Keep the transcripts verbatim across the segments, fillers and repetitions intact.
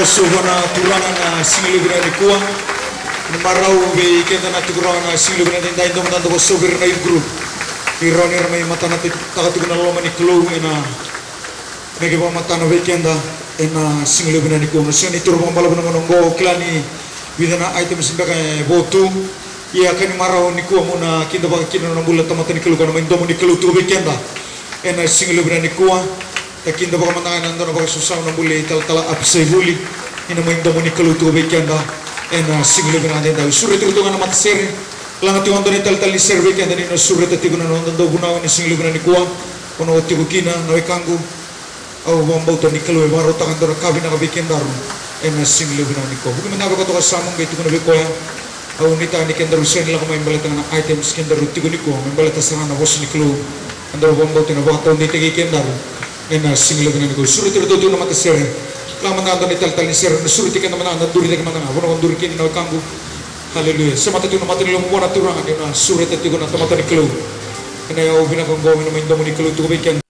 boso na turangan na sinilibra ni kuwa marau be kenda na turangan na sinilibra ni dai dom dan boso bir na group ironi ramai mata na takatu na loma ni klo ena nege ba mata na weekenda ena sinilibra ni kuwa sini turbo bala bana ngongo klani bidana item sembaka botu ia kani marau ni kuwa muna kinda ba kinda na bulat tamata ni klo kana main domo ni klo tu weekenda ena sinilibra ni kuwa takinda baka mantangan ando na baka susah na buli tal-tala apsay huli ina mo yung damo ni kaluto weekenda ena single bina natin daw surit ito nga na matasere lang at yung ando ni tal-tal ni sir weekenda ni na surit at tigo na noon daw gunawan ni single bina ni kuwa kuno at tigo kina na wikanggo aw bambaw to ni kaluwe baro takan do na kabi na ka-weekenda ron ena single bina ni kuwa buki managa ko to kasamong kay tigo na wikoya aw nita ni kenda rusen lang may balatang na items kenda ro tigo ni kuwa may balata sa nga na boss ni kaluwe ando bambaw to na baka taon ni tigi kenda ron ena single bina ni kuwa surit ito ito na matasere lang manando ni tal-tal ni sir surit ka naman na duri ka naman na wala duri kin na wikanggo haleluya sa mata ito na mata nila muna turangan yun na surit at ito na tamata ni kaluwe ena yaw binakang gawin na may damo ni kaluwe tuko weekend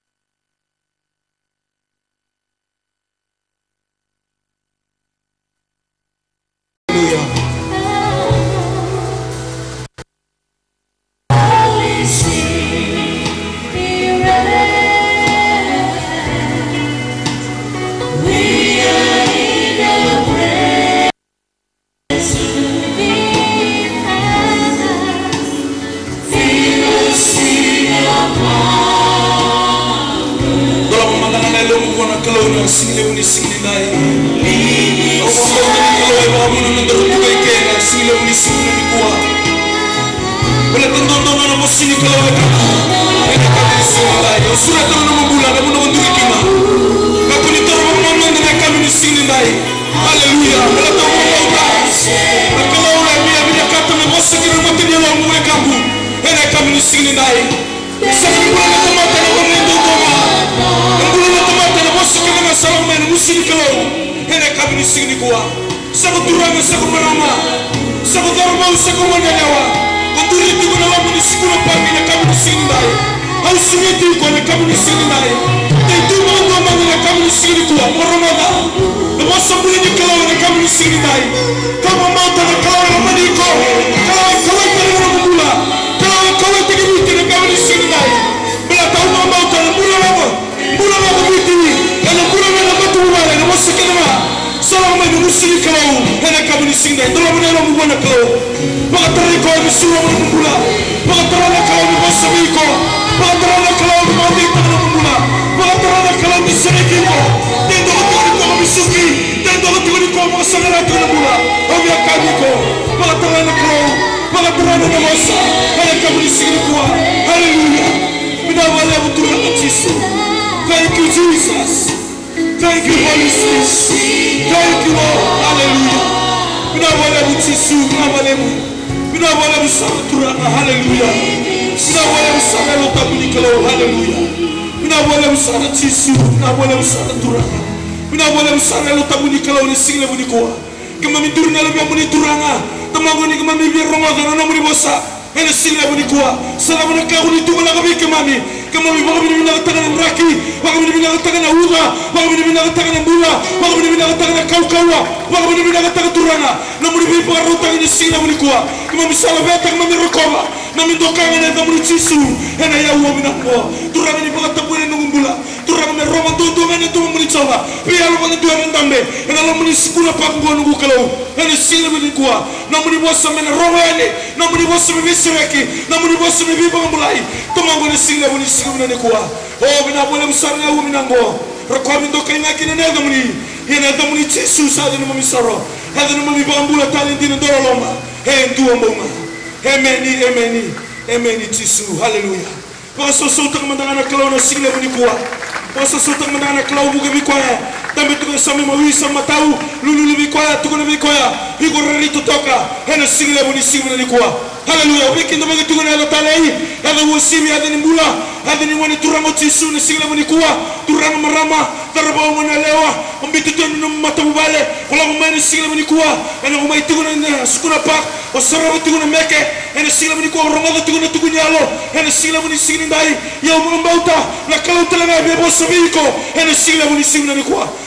Amen Tisu haleluya paso sotang mandana kalau na single bini kuwa paso sotang mandana kalau buka bikoya tambe tu sami mawisa matau lulu bikoya tu kuna bikoya iko rito toka hena single bini single bini kuwa haleluya wiki ndo magi tu kuna la talai ada wasimi ada ni mula ada ni wani turango Tisu na single bini kuwa turango marama tarabao mana lewa ambiti tu no matabu bale kula kumani single bini kuwa ena kumai tu kuna sukuna pak osara tu kuna meke ena single bini kuwa ronga tu kuna tu kunyalo ena single bini single dai ya umambauta na kalau talaga bebo sabiko ena single bini single bini kuwa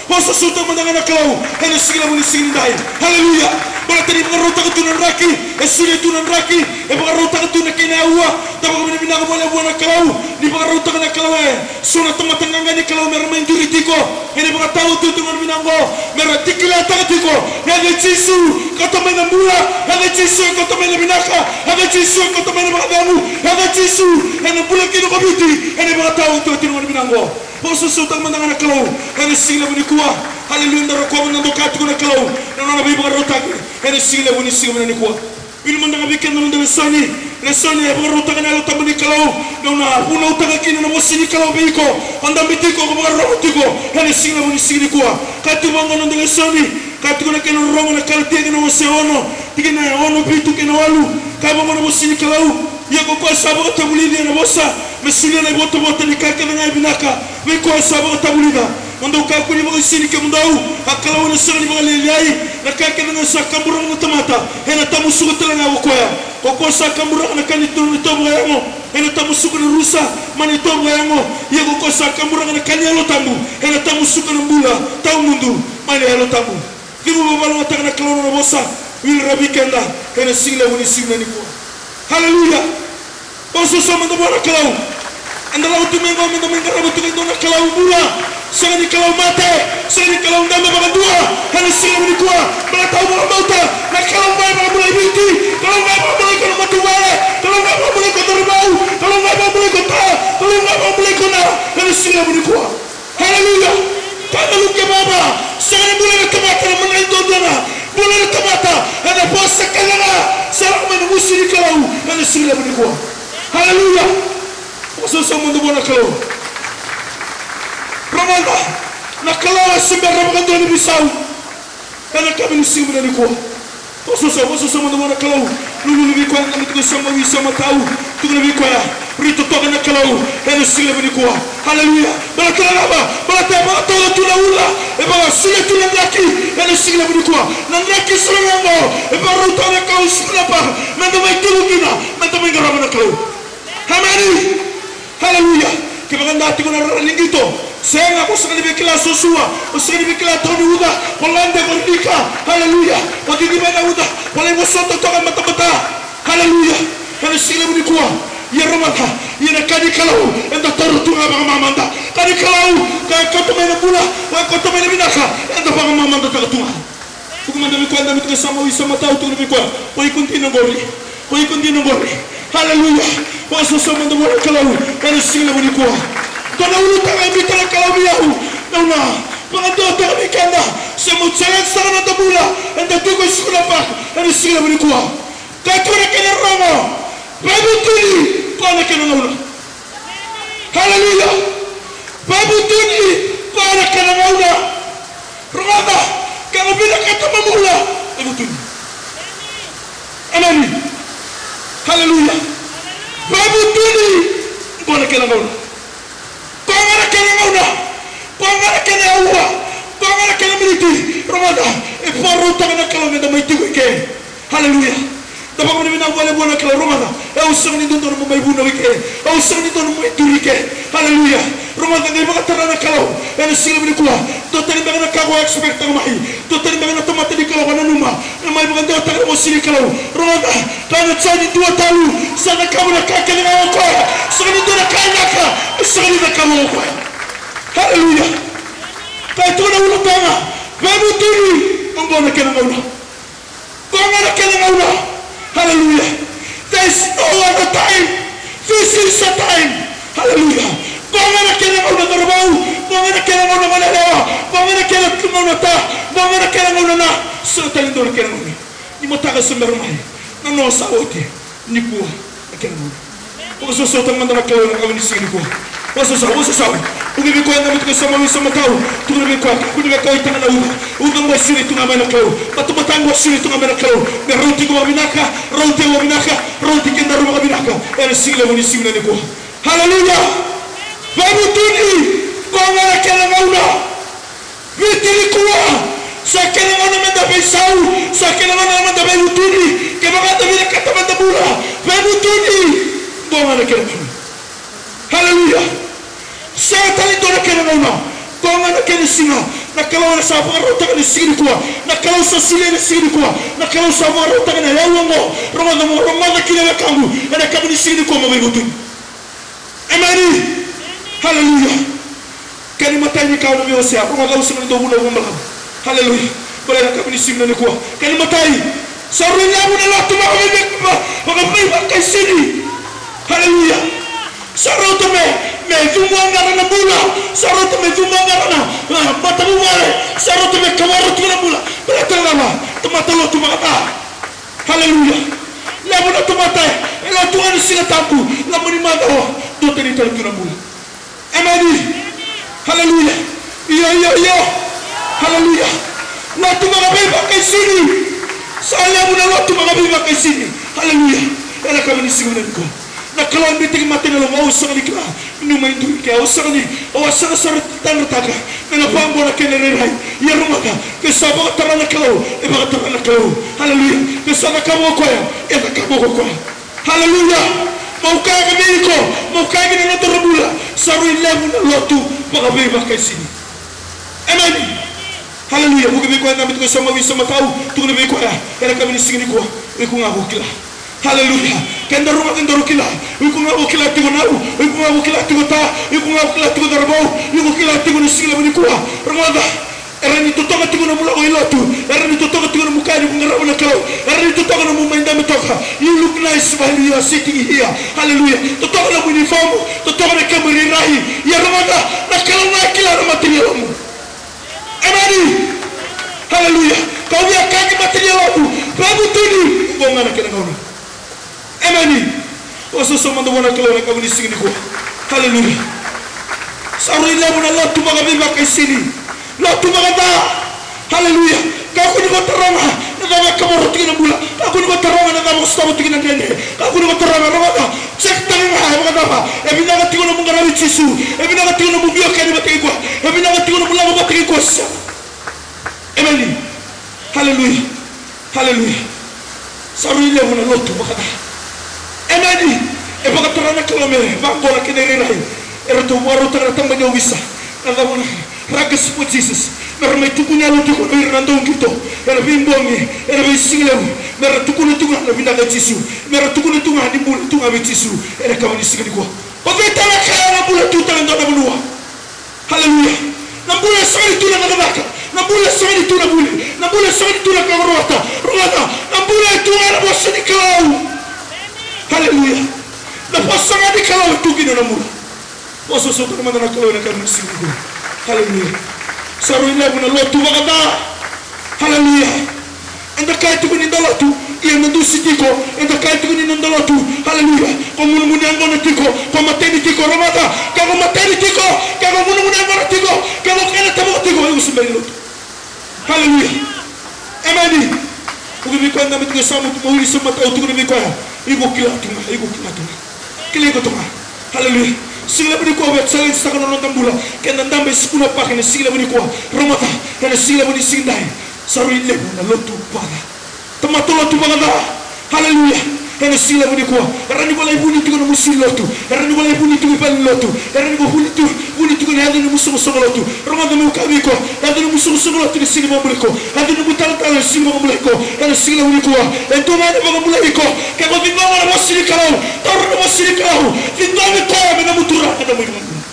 Oso suta mandangana kalau. Ena sigila muni sindai. Haleluya. Bala tadi pengarota ketunan raki. Esuli tunan raki. E pengarota ketunan kena awa. Tapi kami bina kembali buana kalau. Di pengarota kena kalau eh. Suna tengah tengah ni kalau mermain juri tiko. Ini pengetahu tu tunan bina ngo. Merah tikila tak tiko. Yang Yesu kata mana mula. Yang Yesu kata mana binaka. Yang Yesu kata mana bagamu. Yang Yesu yang bulan kini kabiti. Ini pengetahu tu tunan bina ngo. Oso suta mandangana kalau. Ena sigila muni kuah. Haleluya ndaro kwa mwana mbokatu kuna kalau. Nana bibu karotaki. Ena sigila muni sigila muni kuah. Ili mandanga bikin nanda lesoni. Lesoni ya bukarotaki na lota muni kalau. Nana una utaka kini na mosini kalau biko. Anda bitiko kubakarotiko. Ena sigila muni sigila kuah. Kati wanga nanda lesoni. Kati kuna kena rongo na kalatia kena wase ono. Tiki na ono bitu kena walu. Kaba mwana mosini kalau. Ya kwa sababu tabulidi na bosa. Mesulia na boto boto ni kake na ngai binaka. Kwa sababu tabulida. Mando kakuli mga sini ke mundau. Akala wana sara ni mga leliyai. Na kake na nga sa kamburang na tamata. Hena tamusuko talaga wakoya. Kwa sa kamburang na kanito na ito mga yango. Hena tamusuko na rusa. Manito mga yango. Ya kwa sa kamburang na kanyalo tamu. Hena tamusuko na mbula. Tau mundu. Mani halo tamu. Kimu babalo matang na kaloro na bosa. Wil rabi kenda. Hena singla wani singla ni kuwa. Haleluya. Oso sa mandabara kalau. Andala utumengo mandamenga rabutu na kalau mula. Sangat ni kalau mate, sangat ni kalau ndamba bagandua. Hana sila ni kuwa. Balatau mga mauta. Na kalau may mga mulai binti. Kalau may mga mulai ko na matuwale. Kalau may mga mulai ko daribau. Kalau may mga mulai ko ta. Kalau may mga mulai ko na. Hana sila ni kuwa. Haleluya. Pangaluk ya baba. Sangat ni mulai na kamata na mga indodana. Mulai na kamata. Hana posa kalana. Sarang may musi ni kalau. Hana sila ni kuwa. Haleluya. Oso sa mundo bona kalau. Ramanda na kalau simba ramanda ni bisau. Kana kami simu na niko. Oso sa oso sa mundo bona kalau. Lulu ni kwa na mtu sama wi sama tau. Tugna bi kwa. Rito toka na kalau. Kana sile ni kwa. Haleluya. Bala kana ba. Bala ta ba to tuna ula. E ba sile tuna ndaki. Kana sile ni kwa. Na ndaki sile ngo. E ba ruta na kalau sile pa. Manda mai tulugina. Manda mai garama na kalau. Hamani. Haleluya. Kibaganda ati kuna ralingito. Senga usakali bikila sosua. Usakali bikila toni uda. Polande kordika. Haleluya. Wadidi bana uda. Wale mosoto toka matabata. Haleluya. Hana sila muni kuwa. Ya romata. Ya nakani kalau. Enda taru tunga baka mamanda. Kani kalau. Kaya kotomene pula. Kaya kotomene binaka. Enda baka mamanda taka tunga. Tukumanda mikuwa. Enda mituka sama wisa matau. Tukuna mikuwa. Wai kunti nangori. Wai kunti nangori. Haleluya. Waso sama ndo mwana kalau. Hana sila muni kuwa. Kona ulu tanga ibitala kalau biyahu. Nauna. Pangando tanga bikanda. Semutsayan sana na tabula. Enda tuko isikula pa. Hana sila muni kuwa. Katura kena rongo. Babu tuni. Kona kena nauna. Haleluya. Babu tuni. Kona kena nauna. Rongada. Kama bila kata mamula. Babu tuni. Amani. Haleluya. Babu tuni. Kona kena nauna. Kona kena nauna. Kona kena awa. Kona kena militi. Rongada. E paru tanga kalau menda maiti wike. Haleluya. Dapat kami minang boleh buat kalau Ramadan. Eu sang ni tuan rumah ibu nak wike. Eu sang ni tuan rumah itu wike. Haleluya. Ramadan ni bagai terana kalau. Eu sila beri kuah. Tu tadi bagai nak kau expect tak mahi. Tu tadi bagai nak tomat di kalau kana rumah. Nama ibu kan dia tak mau sila kalau. Ramadan. Kalau cari dua tahu. Sana kamu nak kau kena kau kau. Sang ni tuan nak kau nak kau. Sang ni nak kau kau. Haleluya. Kau tu nak ulang tangan. Babu tu ni. Ambo nak kena kau nak. Kau nak kena kau nak. Hallelujah. There's no other time. This is the time. Hallelujah. Kung nga kailangan mo na trabaho, kung nga kailangan mo na manalawa, kung nga kailangan mo na ta, kung nga kailangan mo na sa talento na kailangan mo na. Di mo taga sa merumay. Nano sa ote. Ni kuha. Na kailangan mo na. Kung susotang man na kailangan kami ni sige ni kuha. Wasasaw, wasasaw. Kung ibig na mito ka sa mga isang matao, kung ibig ko, kung ibig ko ay tangan na ulo, kung ang wasili ito nga may nakaw, matumatang wasili ito nga may nakaw, na rauti ko mabinaka, rauti ko mabinaka, rauti kenda rin mabinaka, ay sila mo ni simula ni ko. Hallelujah! Babutuni, kung nga na kailangan una, vitili ko sa kailangan naman na may saw, sa kailangan naman na may utuni, kaya mga dami na kataman na mula, babutuni, kung nga na kailangan una. Hallelujah! Sa talento na kailangan una, kung nga na kailangan singa, na kalau na sa pangarota ni sini kuwa na kalau sa sile ni sini kuwa na kalau sa pangarota na yawo mo romanda mo romanda kile kangu na kama ni sini kuwa mabigotu amani hallelujah kani matani kawo mi osia romanda usima ndo bula bomba hallelujah bala kama ni sini kuwa kani matai sarunya buna latu makabibe makabibe kasini hallelujah saruto me me dumanga na bula saruto me dumanga na matamu wale saruto me kamaro tuna bula bala tanga tomatalo tumata hallelujah la bula tomata la tuani sila tapu la moni madawa do teni tala tuna bula amani hallelujah yo yo yo hallelujah la tumanga beba kasini sala bula la tumanga beba kasini hallelujah ela kama ni siku niko na kalau bitik mati na mau sangat dikira minum itu kaya usang ni awasang sangat tangan taga na pambo na kenerai ya rumah ka kesaba terang kalau eba terang kalau haleluya kesaba kamu koya eba kamu koya haleluya mau kaya kami ko mau kaya kami na terbula saru ilamu na lotu baka beba kay sini amen haleluya bukan beko na bitu sama wisama tahu tu na beko ya era kami ni sini ko iku ngako kila haleluya kenda rumah kenda rukila iku ngabo kila tigo naru iku ngabo kila tigo ta iku ngabo kila tigo darabau iku kila tigo nisila bani kuwa ramada era ni totoka tigo na mula ko ilotu era ni totoka tigo na mukani kungarabu na kalau era ni totoka na mumainda metoka you look nice while you are sitting here haleluya totoka na uniform totoka na kamari rahi ya ramada na kalau na kila na materialamu amani haleluya kau dia kaki materialamu babu tuni bongana kena kau amani wasoso mando wana kilo na kabuni sini ko haleluya saru ila muna la tu baga biba kaisini la tu baga da haleluya ka ko ni ko tarama na da ka mo roti na bula ka ko ni ko tarama na da mo sta boti na dende ka ko ni ko tarama na da check tani ha baga da ba e bina ga tigo na munga na bichisu e bina ga tigo na mubio ka ni batiki ko e bina ga tigo na bula ba batiki ko sa amani haleluya haleluya saru ila muna la tu baga da amani e baka tarana kilomere bango la kenere rai era to waro tara tamba nyo visa nada bona ragas for Jesus mera mai tukunya lo tuku no irando ngito era bimbongi era bisingle mera tukuna tukuna na binda jisu mera tukuna tukuna di bul tunga be jisu era kawani sigli ko o be tala kaya na bula tutala ndo na bulwa haleluya na bula sori tuna na baka na bula sori tuna buli na bula sori tuna ka rota rota na bula tuna na bosini kau haleluya na pasanga di kalau tukino na mula oso so to mandana kalau na kami sigo haleluya saru ina buna lotu bagada haleluya enda kai tu ni ndalotu iya ndu sitiko enda kai tu ni ndalotu haleluya ko mun mun yango na tiko ko mateni tiko romata ka ko mateni tiko ka ko mun mun yango na tiko ka ko kana tamo tiko usuberi lotu haleluya amani ugi ko na mitgo samu tu muri sama tau tu ni ko igo kila tunga igo kila tunga kile ko tunga haleluya sila bani ko bet sala sa kono tambula ken ndambe sikuna pa ken sila bani ko romata ken sila bani sindai saru ile na lotu pada tomato lotu bagada haleluya ken sila bani ko rani ko lay buni tigo no musil lotu rani ko lay buni tigo bal lotu rani ko buni tigo buni tigo ne hadu musu musu lotu romata me ko abi ko hadu musu musu lotu ni sila mo ko hadu no butal tal sila mo ko ken sila bani ko en to ma ne mo ko ken ko bingo na musil kalau tor no musil kalau bingo me ko me na mutura na mo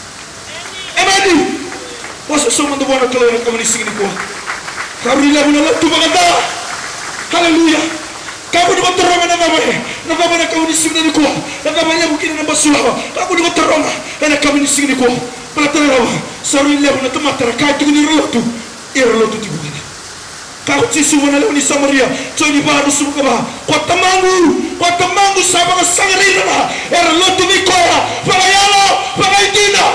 amani wasa somo ndo bona kalau na kama ni sigi ko karila buna lotu bagada haleluya kamu ni terong na babe na babe na kama ni sigi ko na babe ya mungkin na basulawa kamu ni terong na kama ni sigi ko pala terong sarila buna tomatara kai tu ni lotu ira lotu ti bugana kamu jisu buna ni samaria choni ba do suka ba kota mangu kota mangu sabaka sangarina na era lotu ni koya para yalo para idina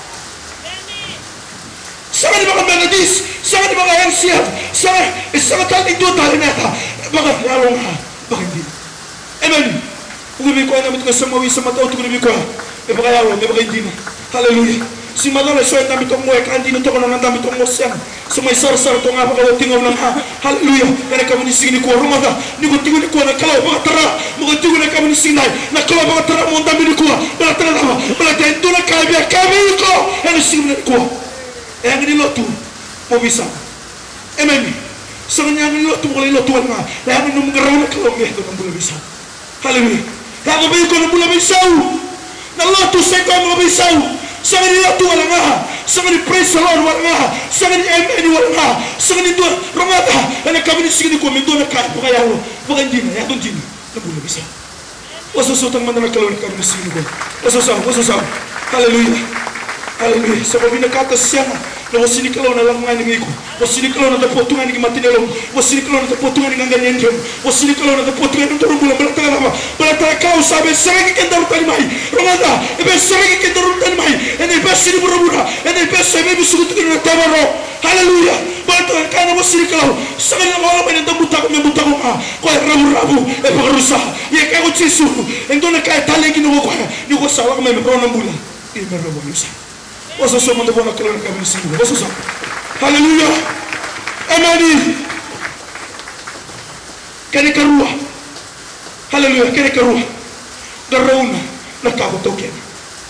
sangat di bawah Bangladesh, sangat di bawah yang siap, sangat sangat kali itu tahu neta, bawah lalu ha, bawah ini. Amen. Ugi biko na mitko sama wi sama tau tu biko, e bawah lalu, e bawah ini. Haleluya. Si madole so enda mitko mo ek andi mitko na nanda mitko mo siang, semua sar sar to ngapa kalau tinggal na ha. Haleluya. Kana kamu ni sini ko rumah ta, ni ko tinggal ni ko na kalau bawah tera, mo ko tinggal na kamu ni sini, na kalau bawah tera mo ndambi ni ko, bawah tera na, bawah tentu na kabi kabi ko, ena sini ni ko. Yang ini lotu, mo bisa. Amen. Sanganya ni lo tu boleh lo tuan nga. Lahat ng mga raw na kalong ito ng bula bisa. Hallelujah. Lahat ng ko ng bula bisa. Na lo tu sa ko ng bisa. Sanganya ni lo tu wala nga. Sanganya ni praise the Lord wala nga. Sanganya ni amen wala nga. Sanganya ni doon ramata. Ana kami ni sige ni ko mendo na ka pakaya lo. Baka hindi na ya don din na bula bisa. Wasusutang man na kalong kami ni sige ko. Wasusaw, wasusaw. Hallelujah. Hallelujah. Sa pabinakata siya na wasinikalaw na lang nga ng iko. Wasinikalaw na tapotungan ng matinelong. Wasinikalaw na tapotungan ng ganyan yun. Wasinikalaw na tapotungan ng turong bulan. Balatala naman. Balatala kao sabi, sarang ikindaru tanimay. Ramada, ebe sarang ikindaru tanimay. Ene ibe sinibura-bura. Ene ibe sa ibe bisugutukin na tabaro. Hallelujah. Balatala ka na wasinikalaw. Sa kanya wala may nandamutako, may mutako ka. Kaya rabu-rabu, e pagarusa. Iya kaya ko chisu. Endo na kaya taling kinuha ko. Ni ko sa wala may meron ng bulan. Iya meron ng bulan. Wasoso manda bona kalon kami sini. Wasoso. Hallelujah. Amani. Kene karua. Hallelujah. Kene karua. Darauna nakako tokena.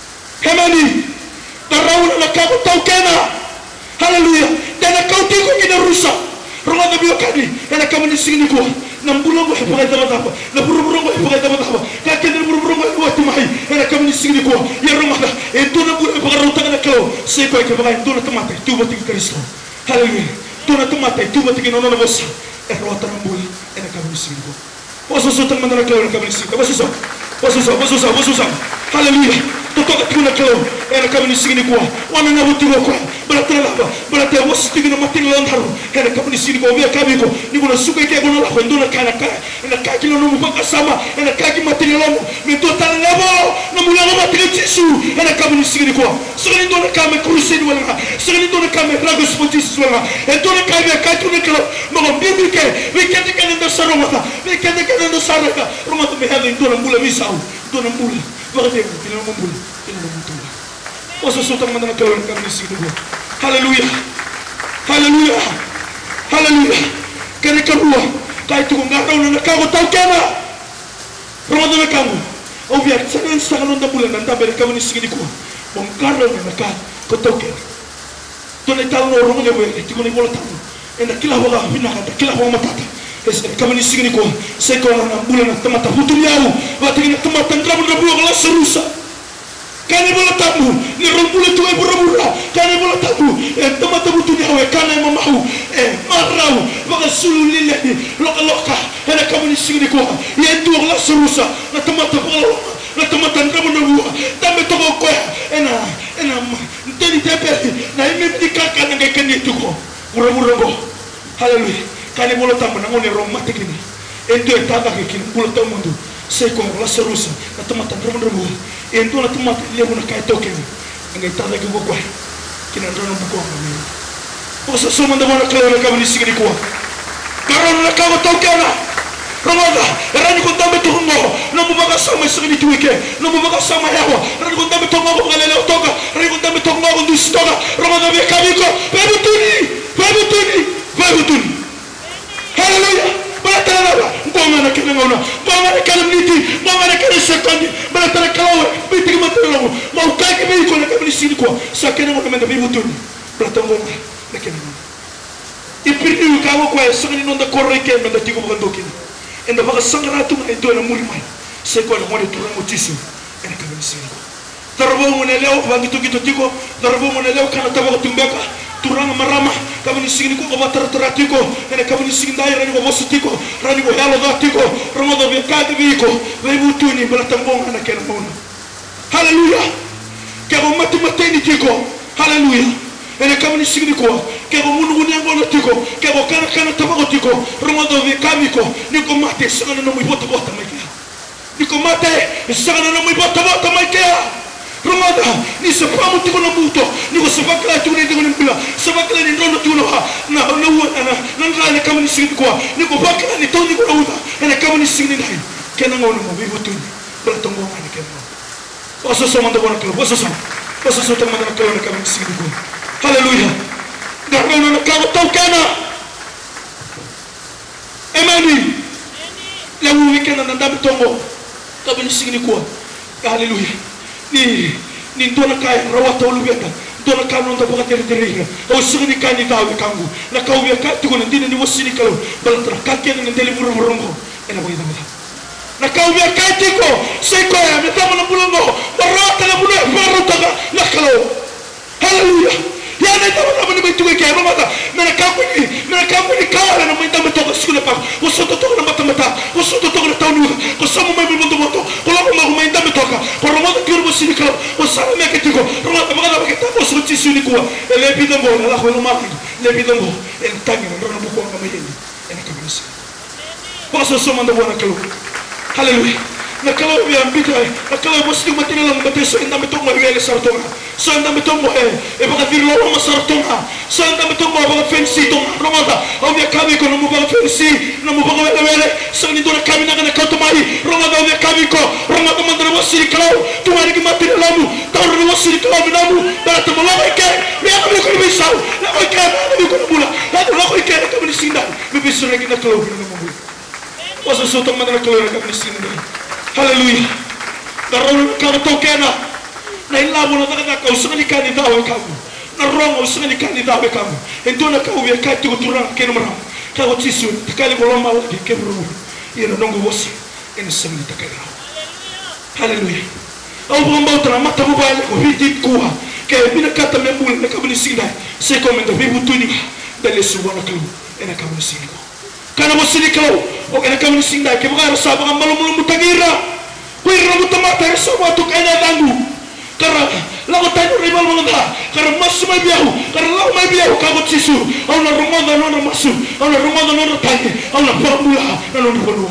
Amani. Darauna nakako tokena. Hallelujah. Dana kau tiko kina rusa. Ronga da biokani. Dana kami ni sini ko. Nambulo ko hepaga tama-tama. Na buru-buru ko hepaga tama-tama. Kakene buru-buru ko wati mai. Dana kami ni sini ko. Ya ronga da. Ento na buru hepaga rutanga na kau. Sei ko hepaga ento na tomate. Tu bati Kristo. Hallelujah. Tu na tomate. Tu bati kinono na bosa. E rota nambulo. Dana kami ni sini ko. Wasoso tang mandana kau na kami ni sini. Wasoso. Wasoso. Wasoso. Wasoso. Hallelujah. Totoka tuna kau. Dana kami ni sini ko. Wana na buti ko. Balatala ba. Balatala wasu tingina mating landaru. Dana kami ni sini ko. Via kami ko. Ni kuna suka ke kono la kwendo na kana kana. Na kaki no mu paka sama. Na kaki mating lomo. Me to tan labo. Na mu labo mating tisu. Dana kami ni sini ko. Sugani ndo na kame crusade wala. Sugani ndo na kame ragos potis wala. Ento na kame kaki na kala. Mo bibi ke. We kende kende ndo saroma. We kende kende ndo saraka. Roma to me have ndo na mula misau. Ndo na mula. Wakati kina mo mula. Kina mo mula. Wasusutang man na kalon kami ni sini ko. Hallelujah. Hallelujah. Hallelujah. Kene karua. Kahit kung ngaraw na nakago tao kena. Roma na kamu. O biya sana sa kalon na bulan nanda bere kami ni sini ko. Mong ngaraw na nakago tao kena. Doon ay tao no roma na buwan. Iti ko na ibola tao. E nakila wala pinakanta. Kila wala matata. Kami ni sini ko. Sa ko na bulan na tamata. Hutun yaw. Wati na tamata. Ngramo na buwan. Wala sa rusa. Kane bola tabu ni rombule tu e burabura kane bola tabu e tamata butunya we kane mamahu e marau baga sulu lilani loka loka ena kamuni singini ko ye tu la surusa na tamata bola na tamata ngamo na bua tambe to ko ena ena nteni tepe na ime dikaka na ngekeni tu ko burabura go haleluya kane bola tabu na ngone roma tekini endo etaka ke kin bola tabu mundu seko la surusa na tamata ngamo na bua ento na tomate lebo na kai token ngai tada ke bokwa kina ndona bokwa ngami osa soma nda bona kala na kabani sigiri kwa karon na kago tokena romoda rani ko tambe to ngo no mo baga sama sigiri tuike no mo baga sama yawa rani ko tambe to ngo ko lele toka rani ko tambe to ngo ko ndistoka romoda be kabiko bebu tuni bebu tuni bebu tuni hallelujah balatala ngoma na kile ngona ngoma na kile mniti ngoma na kile sekondi balatala kawe biti kimatelo mau kaki be ko na kabini sini kwa sakena ngona menda be butuni balatala ngoma na kile ngona ipirni kawo kwa sangani nonda korreke menda tigo bandoki enda baka sangratu na ndo na muri mai seko na ngone turango tisu ena kabini sini kwa darbo ngone leo bangito gito tigo darbo ngone leo kana tabako tumbeka turanga marama kami ni singini ko batar taratiko ene kami ni singindai rani ko bosutiko rani ko yalo gatiko romodo be kadi biko be butuni balatambonga na kena mona haleluya ke ko mati mateni tiko haleluya ene kami ni singini ko ke ko munu ngoni ngono tiko ke ko kana kana tabako tiko romodo be kamiko ni ko mate sangana no mibota bota maikea ni ko mate sangana no mibota bota maikea Romada ni sepamu tiko na buto ni ko sebakla tu ni tiko ni bila sebakla ni rono tu na na na na na ngale kama ni singini kwa ni ko bakla ni toni ko uda ene kama ni singini dai kena ngono mo bibutu bala tongo ngani kena oso so manda bona klo oso so oso so tama na klo na kama ni singini kwa haleluya ngarono na kama tau kana emani la weekend na ndabi tongo kama ni singini kwa haleluya ni ni ndona kai rawa tolu beta dona kanu nda baka tere tere o sini kani tawe kangu na kau ya ka tu kono dina ni wasini kalau balatra kake na ndeli buru burungo ena boy dama na kau ya ka tiko seko ya me tama na bulungo barata na bulu barata na kalau haleluya ya na tama na bani betu ke ya mata na kaku ni na kaku ni kala na mwenda mtoka skule pa usoto to na mata mata usoto to na taunu ko samu mai bulungo moto ko la ma mwenda mtoka ko romoto kirbo sini kalau o sana me ke tiko romoto baka baka ta ko so tisuni kuwa ele bidongo la ko no ma le bidongo el tangi na rono buko ngama yeni ena kabisa poso so manda bona kalau haleluya na kalau bi ambito na kalau bosi matina lang bate so enda metong mo wele sartonga so enda metong mo e e baka dir lo mo sartonga so enda metong mo baka fensi tong romata o bi kabi ko no mo baka fensi no mo baka wele wele so ni dora kabi na kana kauto mai romata o bi kabi ko romata mandra bosi kalau tu mari ki matina lamu tawro no bosi kalau binamu para to mo la ke me ko ko bi saw la ko ke na ko bula la ko ke ka bi sinda bi bi sura ki na kalau bi no mo poso so tong mandra kalau ka bi sinda haleluya darong ka to kena na ilabu na taka ka usanga ni kanida wa kamu na rongo usanga ni kanida wa kamu endona ka uwe ka tu turang kenu mara ka o tisu takali goloma wa ke kebru ina nongo wosi ina samni takala haleluya au bomba utra mata mobile o hiti kuwa ke bina kata membul na kabuni sinda se komenda bibu tuni dale subana kalu ina kabuni sinda kana bosini kalau o kana kabuni sinda ke bagara saba ngalo mulo mutagira kuira mutamata soba tu kena dangu kara lago tanyo rival mangda kara masu mai biau kara lago mai biau kago tisu au na rumoda no na masu au na rumoda no na tangi au na formula na no kono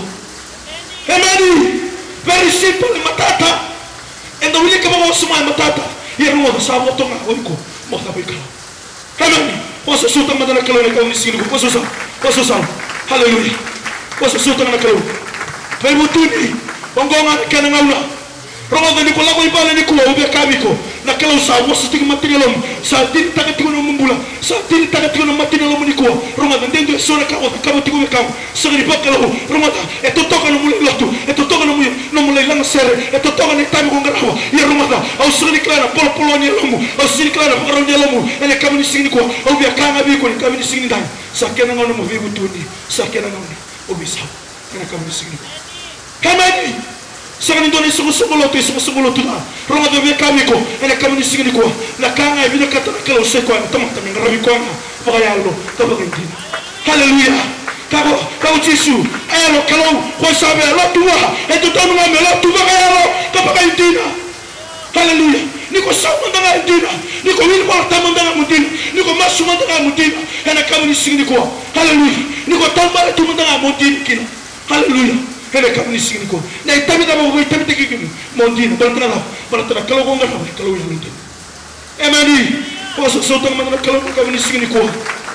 emani very simple matata enda wili kama wasuma matata ya rumoda sabo tonga onko mohta bika emani poso suta madana kalo na kauni sinu poso sa poso sa haleluya poso suta na kalo pebutuni ongonga kana ngaula rogo ni ko lago ibale ni ko ube kabiko na kala sa wosu tigi materialom sa tin taka tigi no mumbula sa tin taka tigi no materialom ni ko rogo ndendo so na ka o ka tigi be kam so ni bakalo rogo e to toka no muli lotu e to toka no muli no muli lang sere e to toka ni tabi ko ngarawa ya rogo au so ni klara polo polo ni lomu au so ni klara ko ni lomu ele kam ni sini ko o be kanga bi ko ni kam ni sini dai sa kena ngono mo vibu tuni sa kena ngono o bisa kena kam ni sini kamani sagani doni sugu sugu lotu sugu sugu lotu na ronga do be kamiko ene kamani sigini ko na kanga e bino kata kala useko na tamata min rabi ko na paka yallo to paka ndina haleluya kago kago jisu elo kalo ko sabe lotu wa e to tonu me lotu paka yallo to paka ndina haleluya niko sabu ndanga ndina niko wili ko tamanda mudina niko masuma ndanga mudina ene kamani sigini ko haleluya niko tambale tumanda mudina kino haleluya hele kamni sigini ko na itami da mo itami tiki kimi mondina balantana la balantana kalo ko ngata kalo yulunte emani poso soto manana kalo ko kamni sigini ko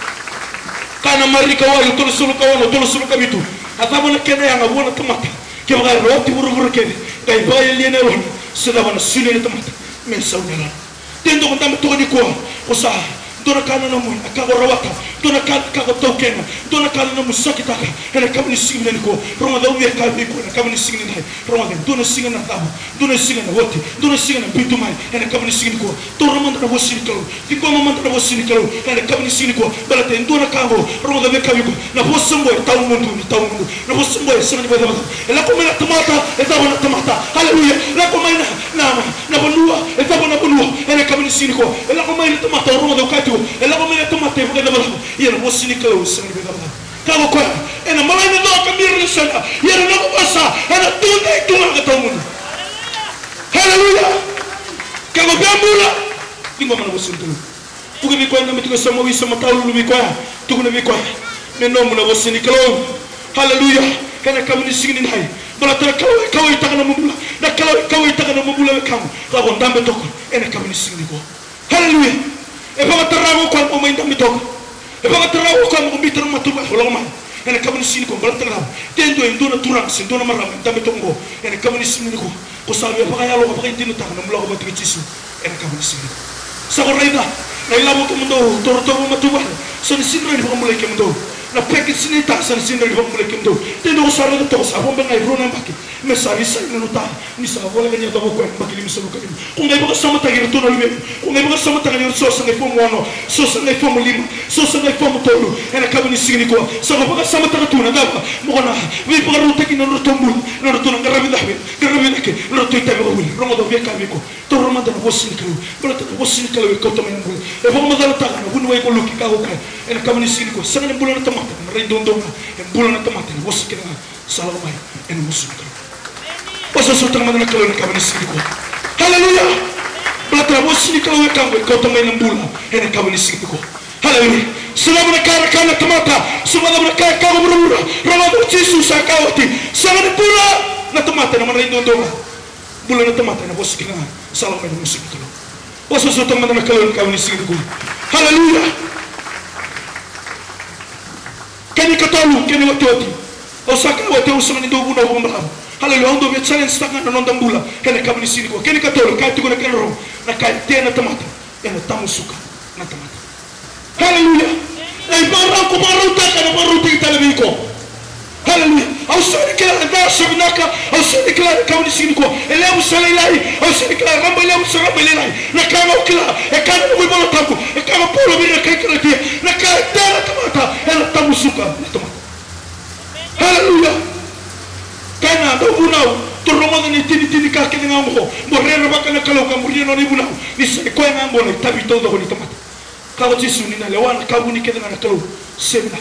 kana mari ka wayo tolo sulu ka wono tolo sulu ka bitu ataba na kene ya ngabona tomata ke ba roti buru buru kene kai ba yeli ne ron sila bana sile tomata men sauna tendo ko tam to ni ko o sa dona kana na mun akago rawata dona kana kago tokena dona kana na musaki taka ena kamni signi ko ronga da uwe ka bi ko na kamni signi dai ronga dona signi na tabo dona signi na wote dona signi na bitu mai ena kamni signi ko to ronga da wosini kalo di ko mama da wosini kalo ena kamni signi ko balate dona kago ronga da be ka bi ko na bosombo taw mundu ni taw mundu na bosombo signi ba da ela ko mena tomata e da bona tomata haleluya la ko mena na na bonua e da bona bonua ena kamni signi ko ela ko mena tomata ronga da ka ela ko mena tomate ko da bala yera mosini kala usani be da kago ko ena mala ina do ka mir lisana yera no basa ena tunde tunga ka tamun haleluya kago bambula dingo mana bosin tulu ugi bi ko na mitiko samo wi sama tawlu bi ko tugu na bi ko me no muna bosini kala haleluya kana kamni signi hay bala tara kawo kawo takana mubula da kawo kawo takana mubula be kam kago ndambe toko ena kamni signi ko haleluya e ba tarawo ko mo may ndambe toko e ba tarawo ko mo bitara matuba wala ma ene kamni signi ko bala tarawo tendo en dona turang sin dona maram ndambe tongo ene kamni signi ko ko sabe ba yalo ko ba ndino takana mulo ko batiki tisu ene kamni signi ko sa ko rayda na ilamo ko mundo toro toro matuba so ni signi ko mo lay ke mundo na peke sini ta san sini ri bambule kendo tendo sare to sa bomba ngai rona mbaki me sari sai no ta ni sa vola ganya to ko mbaki ni so ko ko ngai ba sama ta gir to no libe ko ngai ba sama ta gir so sa ngai fomo no so sa ngai fomo lima so sa ngai fomo tolu ena kabani sini ko sa ko ba sama ta to na da mo na vi ba ru ta kino no to mbul no to na ngarabi da be ngarabi da ke no to ita ba wuli romo do be ka be ko to roma da bosin ko bala ta bosin ko ko to men mbul e ba mo da ta na bunu way ko luki ka ko ena kabani sini ko sa ngai mbul na ta Rendondonga en bulan tamate wos kena salamai en musuh wos sultan madana kalau nak kabani sini ko haleluya belatra wos ni kalau ka ko to men bulan en kabani sini ko haleluya selama kara kana tamata selama kara ka berura ramadu Jesus sakawati selama pula na tamate na rendondonga bulan na tamate na wos kena salamai en musuh ko wos sultan madana kalau nak kabani sini ko haleluya kani katalu kani watoti osaka wate usmani do buna ko mbala haleluya ndo be challenge stanga na nonda mbula kani kabani sini ko kani katalu kai tuko na kero na kai tena tamata ena tamusuka na tamata haleluya ai bara ko baru ta kana baru ti talabi ko haleluya au sani kila da shabnaka au sani kila kabani sini ko ele usale lai au sani kila ramba ele usara bele lai na kama kila e kana mo bola taku e kama polo bi na kai kila ti na kai tena tamata ena tamusuka na tamata haleluya kana do bunau to roma ni tini tini ka ke nga mo mo rena baka na kalau ka muri no ni bunau ni se ko nga mo ni tabi todo ko ni tamata ka o jisu ni na lewan ka buni ke nga kalau semna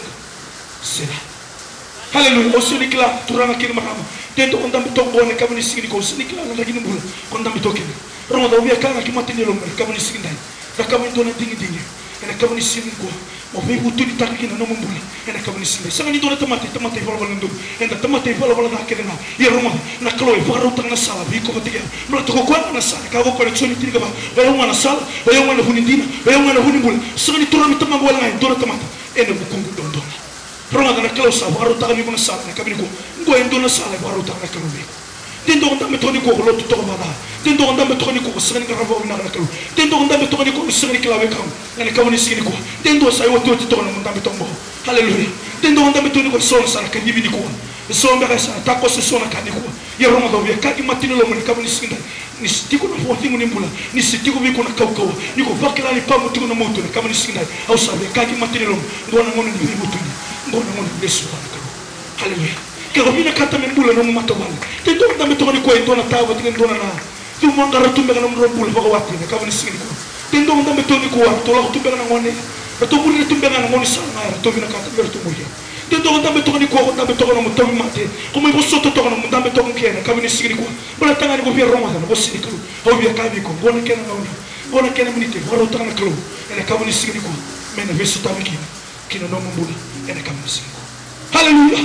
sera haleluya o suni kila turanga kini mahama tento ondam to bone ka buni sigi ko suni kila na gini bula ko ndam to kini roma do via kana ki matini lo ka buni sigi ndai ka ka buni to na dingi dingi ena ka buni sigi ko mo ve butu ni takina no mbuli ena ka buni sigi sanga ni do na tamate tamate bala bala ndo enda tamate bala bala na kene na ya roma na kalo e faro tanga sala bi ko tiga mala to ko ko na sala ka ko ko tsoni tiga ba ba yo na sala ba yo na huni dina ba yo na huni mbuli sanga ni tura mi tamang wala ngai do na tamata ena bukungu do do roma na kalo sa faro tanga mi ko na sala ka bi ko ngo endo na sala faro tanga ka bi tendo onda me toni ko lo to ba da tendo onda me toni ko sanga ni ka rabo na ka tendo onda me toni ko sanga ni klawe kam ena ka buni sigi ko tendo sa yo to to na munda me tombo haleluya tendo onda me toni ko so sala ka yibi ni ko so mbaka sa ta ko se so na ka ni ko ya roma do ya ka ki matino lo mo ka buni sigi ni stiko na fo tingu ni mbula ni stiko bi ko na kau kau ni ko bakela ni pamu tingu na moto na ka buni sigi au sa ka ki matino lo ngona ngona ni moto ni ngona ngona yesu haleluya ke ko bina kata men bula no mata wala te do ndam to ni ko en dona tawa tinga dona na tu mo ngara tumbe kana mo bula bako watti ka bani sigi ko te do ndam to ni ko wa to la tumbe kana ngone to buli tumbe kana ngoni sa na to bina kata ber to mo ya te do ndam to ni ko ko ndam to no mo to mate ko mo bo soto to no mo ndam to ko kena ka bani sigi ko bula tanga ni ko bi roma na bo sigi ko o bi ka bi ko bona kena ngona bona kena minite waro tanga klo ene ka bani sigi ko mena beso tabiki kina no mo bula ene ka bani sigi ko haleluya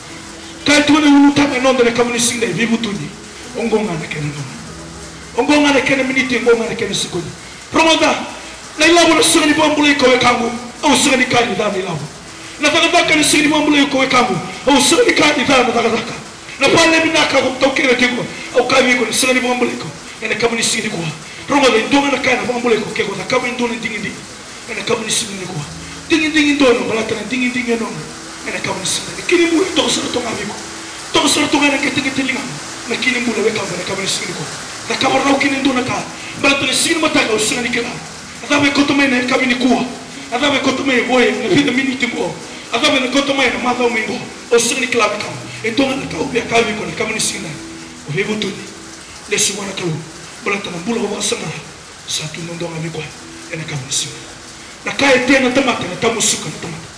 kai tuone unutanga nondo ne kamuni singa vivu tuni ongonga na kene no ongonga na kene miniti ongonga na kene sikoni promoda na ilabu na singa ni bambule ko wekangu au singa ni kani da ilabu na takataka ni singa ni bambule ko wekangu au singa ni kani da na takataka na pale binaka ko tokere tiko au kavi ko singa ni bambule ko ene kamuni singa ko promoda ndonga na kana bambule ko ke ko kamuni ndona dingi dingi ene kamuni singa ko dingi dingi ndona balata na dingi dingi no ena kamuni singa kini mula to sara to ngabiko to sara to ngana kete kete linga na kini mula we kamuni kamuni singa ko na kabarau kini ndona ka balata ni singa mata ko singa ni kala adabe ko to mena kamuni kuwa adabe ko to mena boye na vida miniti ko adabe ko to mena mata o mingo o singa ni kala ka ndona na ka ubia kabiko na kamuni singa o hebu tuni lesi wana kalu balata na bula wa sanga satu ndonga ngabiko ena kamuni singa na kai tena tamata na tamusuka na tamata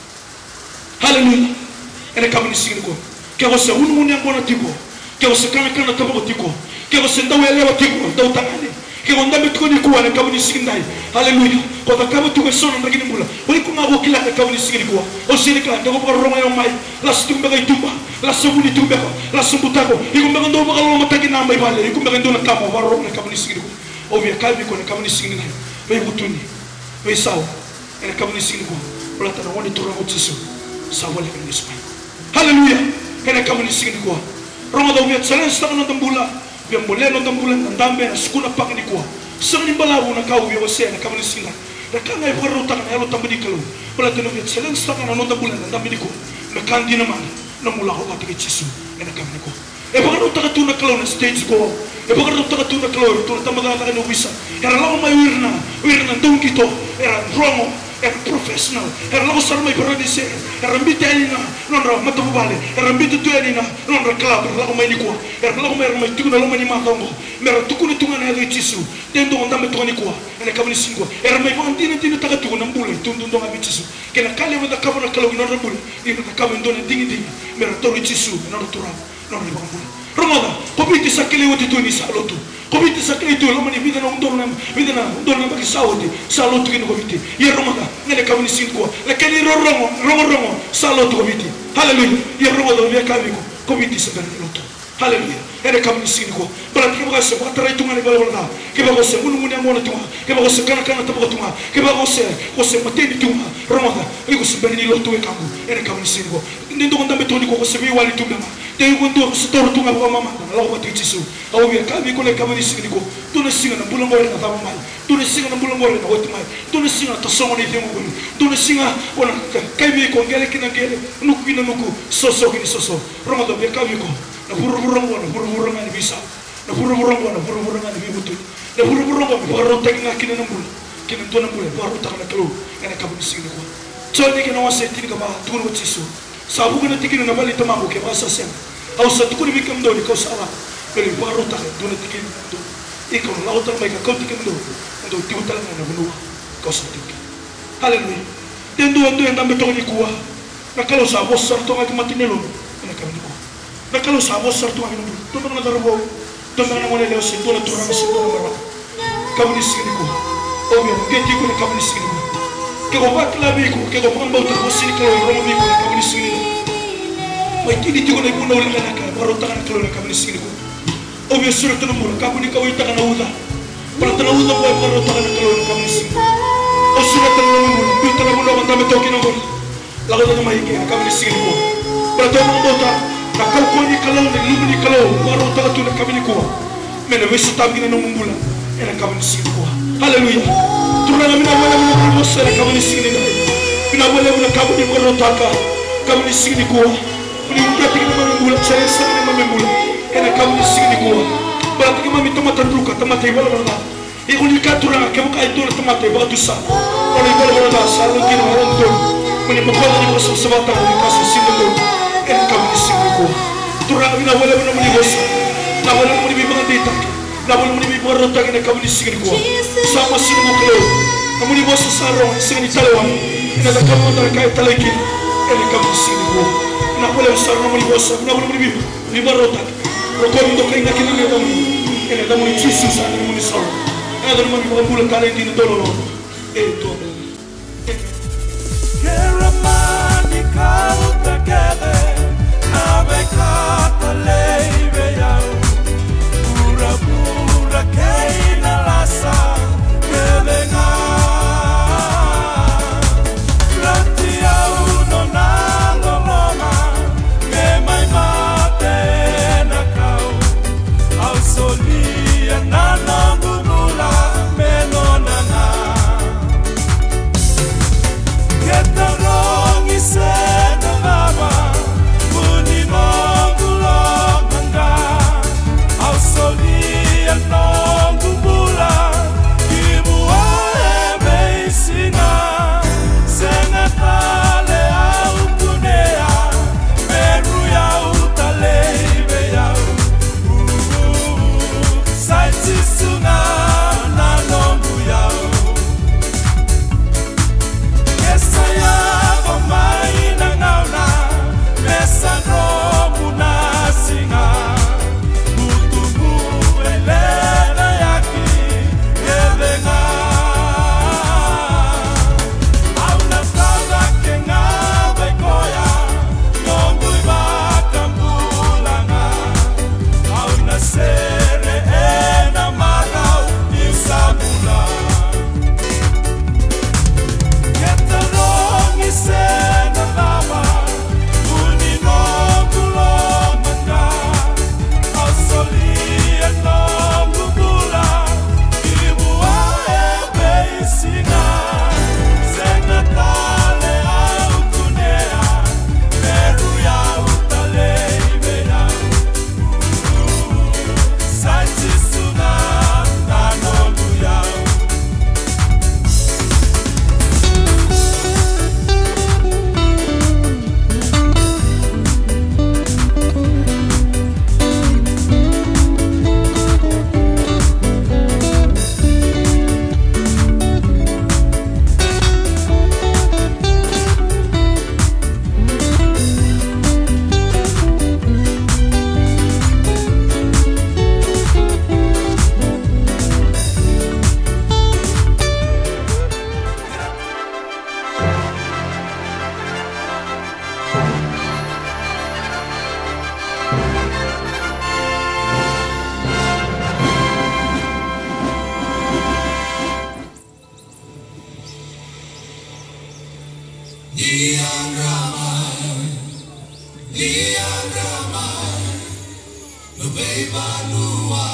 haleluya ene kamuni sigi ko ke ko se unu mun ngona tiko ke ko se kana kana tabo tiko ke ko se ndawe lewa tiko ndaw tangane ke ko ndambe tiko ni ko ene kamuni sigi ndai haleluya ko ta kabo tiko sona ndagini mbula wali ko ngabo kila ke kamuni sigi ko o sini ka ndego ko roma yo mai la stumbe ga itumba la subuni tumbe ko la sumbuta ko iko mbaga ndo mbaga lo matagi na mai bale iko mbaga ndo na kamo wa roma kamuni sigi ko o via kalbi ko ne kamuni sigi ndai be butuni be saw ene kamuni sigi ko wala ta woni to ro tsu sawale kan nispa haleluya kana kamuni sigi ko roma do via challenge ta no tambula via mbole no tambula ndambe na skuna pakni ko sani bala una ka ubi wose na kamuni sigi Rekanga ibu utang na elo tambah di kalau. Pala tenu biar selen setengah na nonton bulan na tambah di ko. Mekan di nama na mula ko ati kejisu. Ena kami ko. E bakar utang tu na kalau na stage ko. E bakar utang tu na kalau tu na tambah na na bisa. Era lau mai wirna wirna tung kito. Era rongo. Era professional. Era lau sar mai paradise. Era mbite ani na non ra mata bale. Era mbite tu ani na non ra club lau mai ni ko. Era lau mai mai tu na lau mai ni makango. Mera tukuni tunga na kejisu. Tendo onda me toni ko. Ena kami singko. Era mai bang dina dina taka tu na mbule tundu ndonga bichisu. Kena kali wada kama na kalau non ra mbule. Ina kama ndone dingi dingi. Mera tori chisu non tura non ra bang mbule. Romada, kopiti sakile wati tu ni salotu. Kopiti sakile tu lama ni vida na undona vida na undona bagi sawoti. Salotu kini kopiti. Ya romada, nele kama ni singko. Lakini rongo rongo rongo salotu kopiti. Hallelujah. Ya romada vya kami ko. Kopiti sakile lotu. Hallelujah. Ene kama ni singko. Berarti kita kasi bakatara itu ngani bala bala. Kita kasi munu munu yang mana tunga. Kita kasi kana kana tapak tunga. Kita kasi kasi mateni tunga. Romada, iku sebenarnya lotu e kamu. Ene kama ni singko. Nendo kanda betoni ko kasi biwali tunga. Tengo quando setor tunga kwa mama la ko bati chisu au ya kabi ko le kabani singni ko tu ne singa na bulang ngore na tama mai tu ne singa na bulang ngore na wati mai tu ne singa ta songo ni tengo ko tu ne singa ona kabi ko ngele kina ngele nuku kina nuku soso kini soso romado ya kabi ko na buru buru ngona buru buru ngani bisa na buru buru ngona buru buru ngani bi mutu na buru buru ngona buru tekna kina na bulu kina to na bulu buru ta na klo ene kabani singni ko choni kina wase tini ka ba tu no chisu sabu kana tikini na bali tamamu ke basa sen au sa tukuni bikam do ni kau salah peli baru tak do na tikini do iko lau tal mai ka kau tikini do do tiutal na bunua kau sa tikini haleluya den do ando enda betong ni kuah na kalau sa bosar to ngaki mati nelo na kami ko na kalau sa bosar to ngaki no to na darbo to na ngone leo sin do na turang sin do na mara kami ni sini ko o mi ngeti ko na kami ni sini ko ke ko batla bi ko ke ko pambau to ko sini ko ro mi ko na kami ni sini mai tini tigo na ibuna uli na ka baru tangan kalau na kami ni sini ko o mi suru to na mura kamu ni kawai tangan na uda para tangan uda ko baru tangan kalau na kami ni sini o suru tangan na mura bi tangan mura ko tame toki na ko lago na mai ke kami ni sini ko para tangan mo ta na kau ko ni kalau na lumu ni kalau baru tangan tu na kami ni ko mena wesu tabi na mumbula ena kami ni sini ko haleluya turna na mina wala mo ko sera kami ni sini na mina wala mo kami ni ko rotaka kami ni sini ko ni berarti kita membuat saya sendiri membuat karena kamu di sini gua berarti kita minta mata luka tempat ibu bala ibu ni katurang kamu kait tu tempat ibu tu sah oleh bala bala selalu kita orang tu menyebabkan ni bos sebatan ni kasih sini tu karena kamu di sini gua turang bina wala bina muni bos na wala muni bi bang dita na wala muni bi borota karena kamu di sini gua sama sini gua kelo kamu di bos sarong sini talawan ina da kamu tak kait talaki karena kamu di sini gua na boleh usar na muli bosa na boleh muli bi barota rokon do kay ngakina ne dam ene dam ni chisu sa ni muli sor ene dam ni mo bula kale din dolo e to Keramani kau together ave kata leve yau pura pura kay na lasa kelenga Yes, I am. Liang ramai, liang ramai, lebih banua.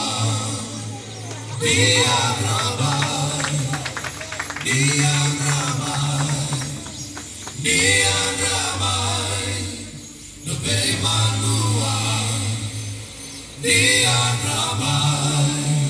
Liang ramai, liang ramai, liang ramai, lebih banua. Liang ramai.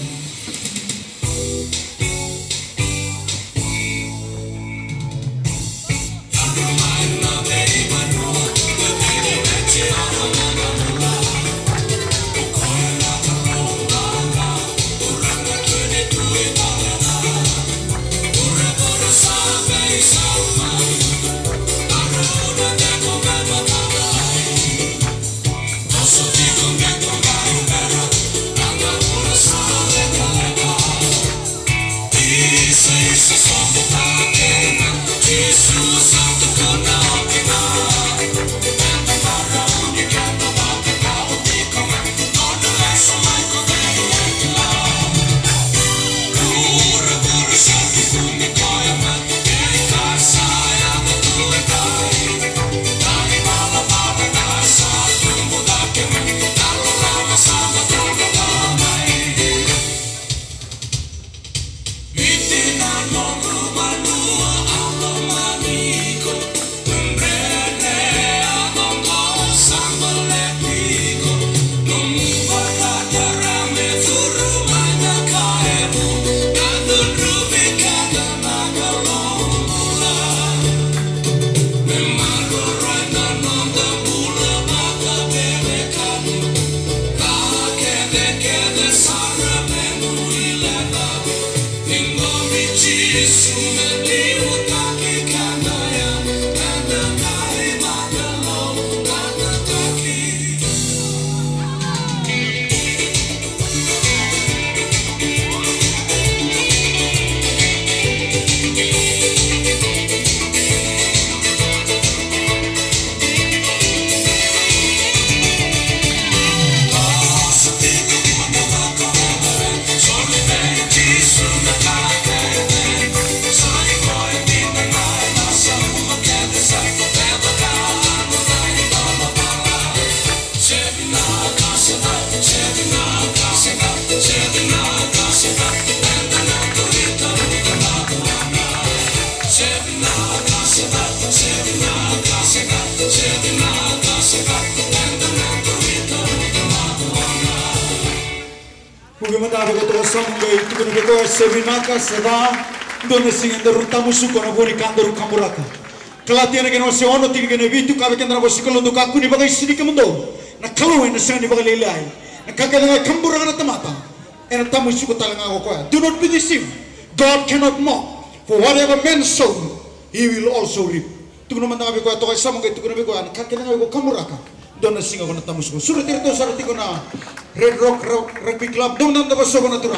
Bagaimana ada kata sangga itu kena kata seminaka seda dona singa derutamu suka na boni kandaru kamuraka. Kelatihan kena wasi ono tiga kena vitu kabe kena wasi kalau untuk aku ni bagai sini kemundo. Na kalau ena singa ni bagai lelai. Na kakek dengan kamburaka na tamata. Ena tamu suka talanga aku kau. Do not be deceived. God cannot mock. For whatever man sow, He will also reap. Tu kena mantap aku kau. Tokai sangga itu kena kau. Kakek dengan aku kamuraka. Dona singa kena tamu suka. Surat itu surat itu kena. Red Rock Rugby Club, dom dom dapat sobat natural.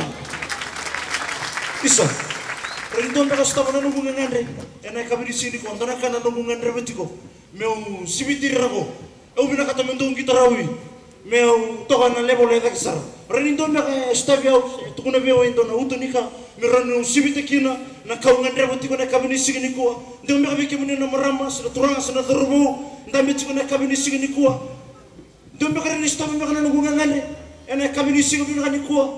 Bisa. Rinton dapat staf mana nunggu ngandre. Enak kami di sini kau, antara kan nunggu ngandre betiko. Meu sibiti rago. Eu bina kata mentung kita rawi. Meu tokan na level letak sar. Rinton nak staf yau, tu kuna meu rinton na utu nika. Meranu sibiti kina na kau ngandre betiko na kami di sini kau. Dom nak kami kemana na merama, sudah turang sudah terbu. Dam betiko na kami di sini kau. Dom nak kami staf nak nunggu ngandre. Ena kami di sini bina kani kuah.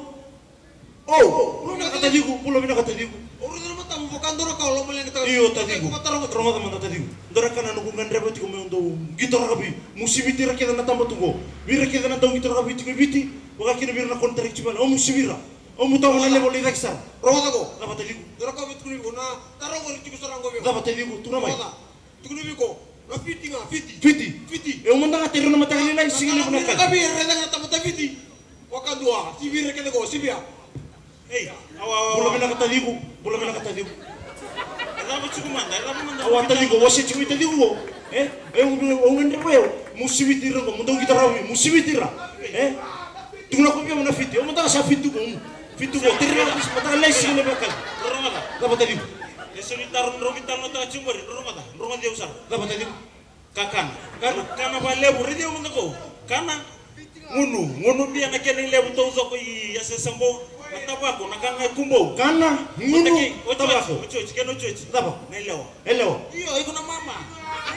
Oh, pulau bina kata diku, pulau bina kata diku. Orang tu mata bukan dorang kau lo melihat kita. Iyo tadi ku. Terang terang teman tadi ku. Dorang kan anu kungan reba tiku meundo gitar kabi. Musibiti rakita na tambah tunggu. Bira kita na tahu gitar kabi tiku biti. Waka kira bira na kontrak ciban. Oh musibira. Oh mutaw na level ni reksa. Roda ko. Dapat tadi ku. Dorang kau betul ni na. Tarong ko tiku sarang ko. Dapat tadi ku. Tu namai. Tiku ni ko. Na fiti nga fiti. Fiti. Fiti. Eh umanda nga tiro na mata nila singil na kan. Kabi reda nga tambah fiti. Wakan dua, sibir kene ko, sibia. Hey, awa bola bina kata diku, bola bina kata diku. Ada apa cukup manda, ada apa manda. Awa tadi ko, wasi cukup tadi ko. Eh, eh ungan reba yo, musibitira ko, mundong kita rawi, musibitira. Eh, tunggu ko pia mana fiti, o mata sa fitu ko, fitu ko, tira ko, mata lesi ne bakal. Dorong ada. Dapat tadi ko. Eso ni tarun rogi tarun ta cumber, dorong ada. Dorong dia usah. Dapat tadi ko. Kakan. Kan kana ba lebu, redi mo ndako. Kana ngunu ngunu dia nak kena lebu tau zoko i asa sambo natabako nakanga kumbo Kana ngunu tabako tabako. ocho keno ocho Dapat. na lewa Hello. iyo iko na mama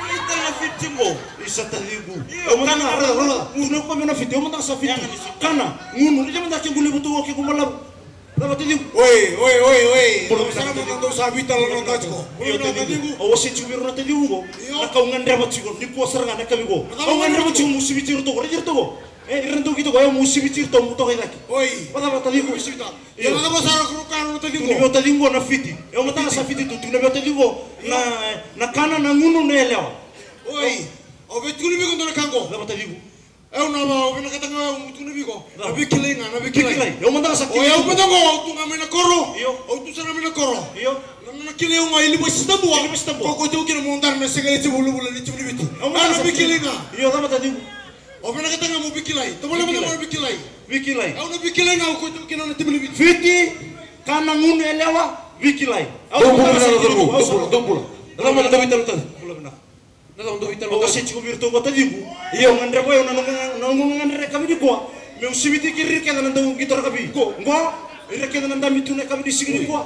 Ita na fiti mo. Isa tadigu. Iyo, Omanda kana- rola rola. Uno kwa mena fiti, omanda sa fiti. Kana ngunu ni jamanda kenguli butu oke kumala. Dapat tadigu. Oi, oi, oi, oi. Belum Sana tadigu. mandando sa vital na tajko. Iyo Oi, na tadigu. tadigu. Awo se chubiro na tadigu go. Iyo. Nakau ngandra bachigo. Ni ko saranga na kabigo. Nakau Awo ngandra ngandra bachigo musibi chiro to. Rejir to go. Eh, irendo gitu go. Awo musibi chiro to muto kai laki. Oi. Pada ba tadigu. Ya na ba sa krukano na tadigu. Tunibyo tadigu na fiti. Awo mata sa fiti tu. Tunibyo tadigu na na kana na ngunu na elewa. Oi. Obe tuni bigo ndo na kango. Dapat tadigu. Eu na ba obe na katanga tuni bigo. Na bikilai na, na bikilai. Kikilai. Awo mata sa Oi, eu pedango tu na mina koro. Iyo. Au tu sana mina koro. Iyo. Na kile eu ngai libo sitambu. Libo sitambu. Ko ko tu kina mondar na segale ti bulu bulu ni tuni bitu. Awo mata Na sa bikilai na. Iyo dapat tadigu. Obe na katanga mo bikilai. To bole mo bikilai. Vikilai. Eu na bikilai na ko tu kina na tibuli bitu. Fiti kana ngunu elewa vikilai. Dombula na dombula, dombula, dombula. Nada mana David talutan. Pula benak. Nada David O talutan. se chiku virtu ko tadigu. Iyo ngandre ko yo na nang ngandre kami di ko. Me usibiti kiri kena nanda gitar kabi. Ko ngo ire kena nanda mitune kami di sini ko.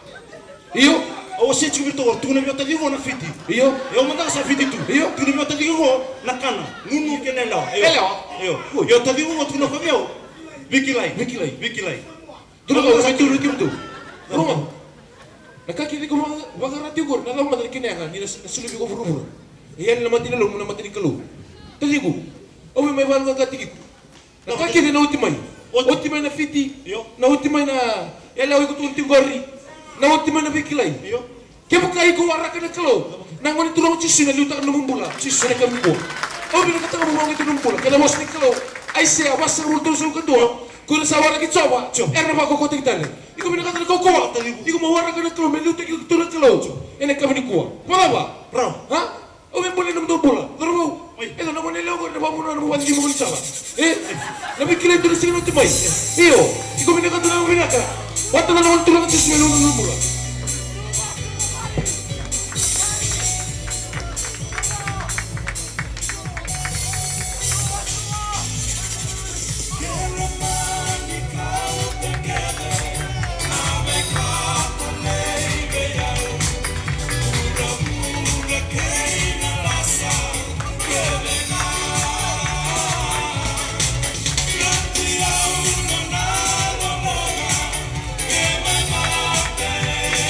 Iyo, O se chiku virtu ko tuna biota tadigu na fiti. iyo. Yo manda sa fiti tu. Iyo. Tuna biota tadigu ko na kana. Ngunu kena elewa. Elewa? Iyo. Yo tadigu ko tuna kabi yo. Vikilai. Vikilai. Vikilai. Dulu kau satu lagi tu. Rumah. Nakaki di kumang bagarati ko. Nada mana kini akan. Ni nasuli ko furu furu. Iyan naman tinalo mo naman tinikalu. Tadigu. Owe may balang kagati ko. Nakaki di na utimay. Utimay na fiti. Iyo. Na utimay na elawi ko tunting gori. Na utimay na vikilai. Iyo. Kaya magkaya ko wara ka na kalo. Nang manito lang chisi na liuta ka naman bula. Chisi na kami po. O binakata ka mo mga ito ng bula. Kaya mas ni kalo. Ay siya, basta rulto sa lukan doon. Kung nasa wara ka tsawa. Er na ba ako koting tali. Ikaw binakata na kukuha. Ikaw mawara ka na kalo. May liuta ka ng kalo. Yan ay kami ni kuha. Wala ba? Bro. Ha? O may muli naman doon bula. Pero mo. Ito naman nila ako. Nabamuna naman wala di mo tsawa. Eh? Nabikilay doon sa inong timay. Iyo. Ikaw binakata na naman binaka. Wata na naman tulad sa smelo ng bula. Yeah.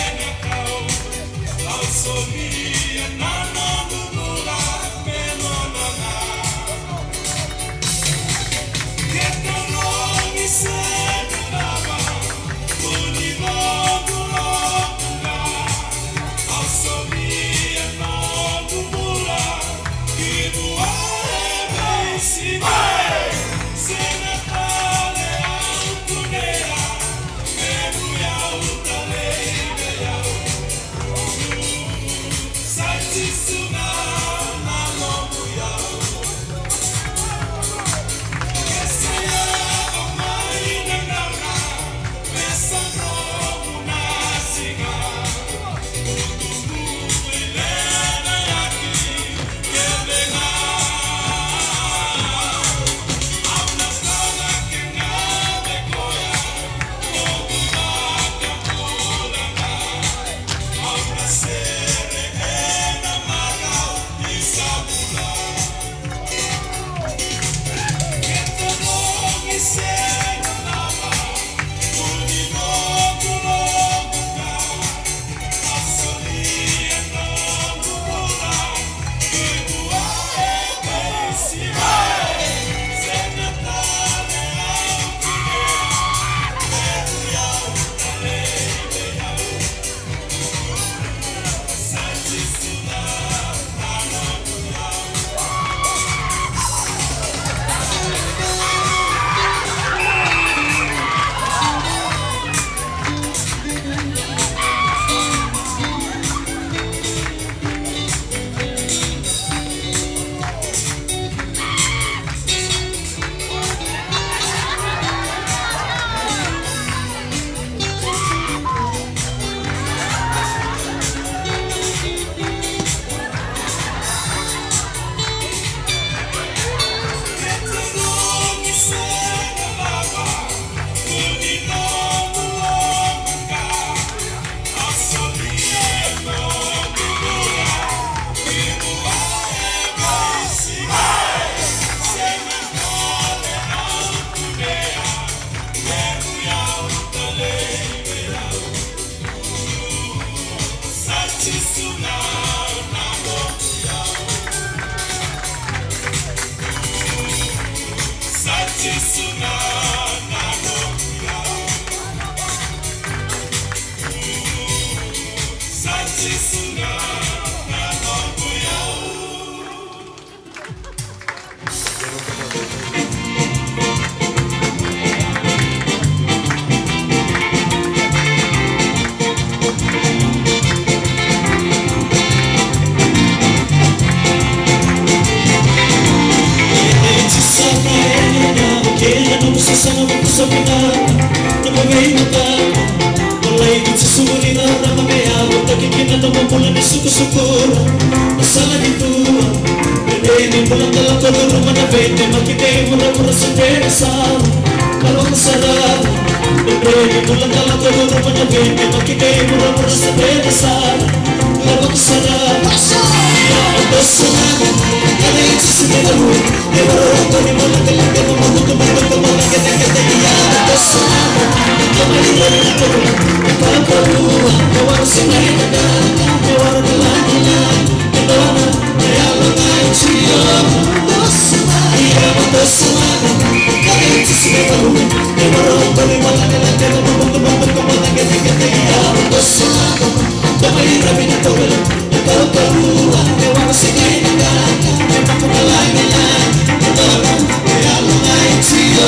sesama berkusuk kita Nyabagai mata Mulai disusuri rama kaya Tapi kita tak mempunyai syukur-syukur Masalah itu Berdiri pulang dalam kotor rumah na bete Makite murah-murah sampai besar Kalau kesadar Berdiri pulang dalam kotor rumah na bete Makite murah-murah sampai besar Kalau kesadar Ya Allah semangat Kada yang sesuatu Ya orang kau ni malah telah Kau mahu kembali kembali Kata-kata ya Allah semangat Kembali dari kau Kau keluar Kau harus sengaja ada Kau harus telah-telah Kedona Ya Allah ngai cia Allah semangat Ya Allah semangat Kada yang sesuatu Ya orang kau ni malah telah Kau mahu kembali kembali Kata-kata ya Allah semangat Kembali dari kau Kau keluar Kau harus sengaja ada Kau mahu telah-telah Kedona Ya Allah ngai cia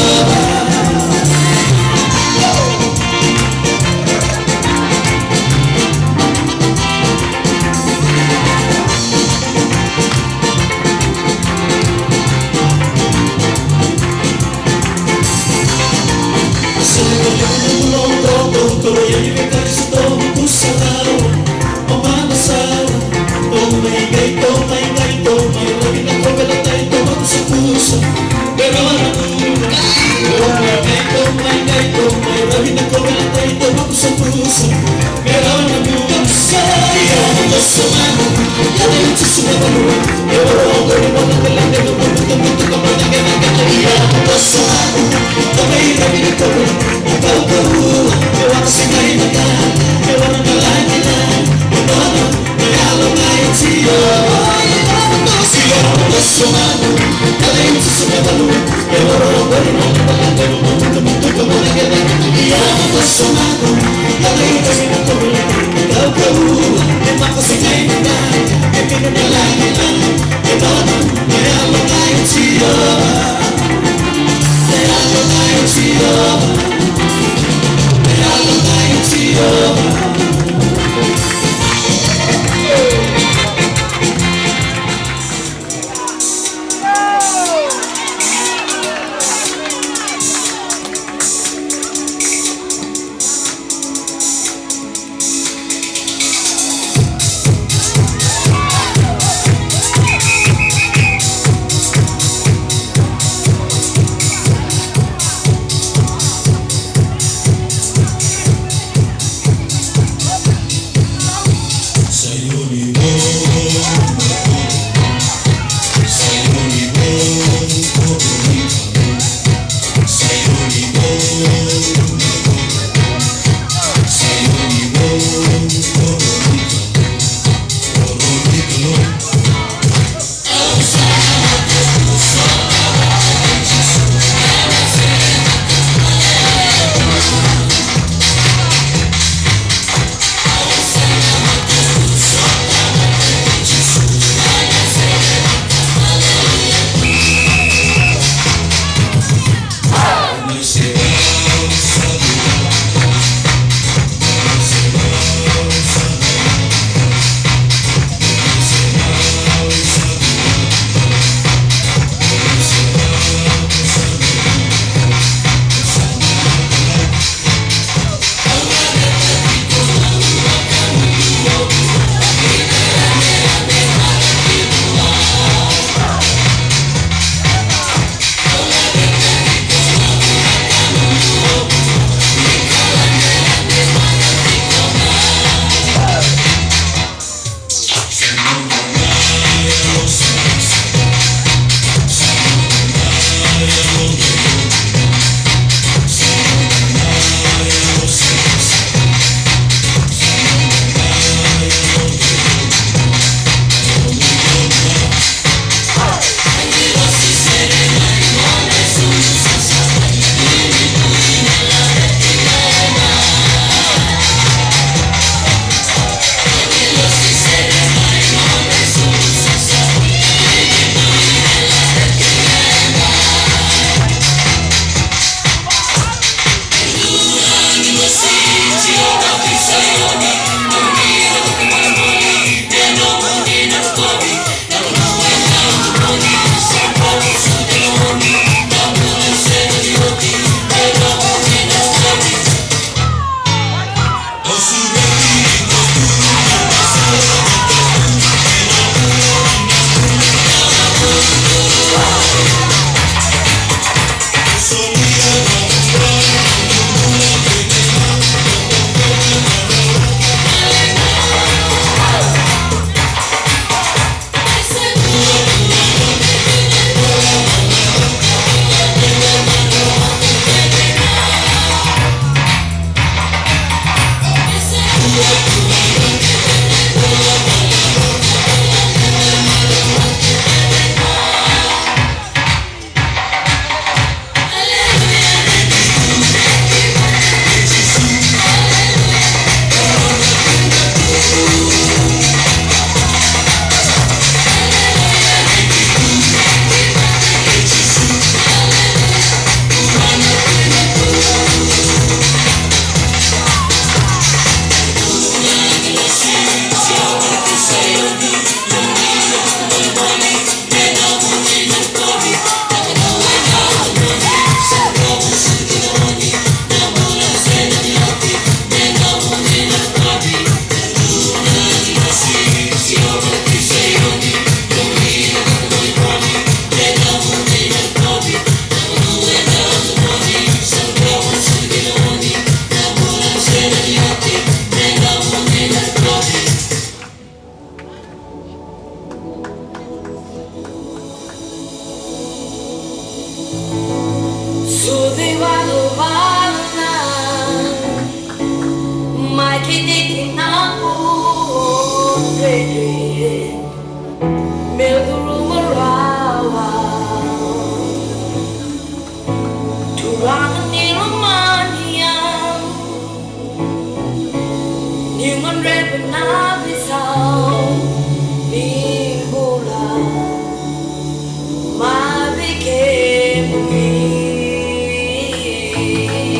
My became me.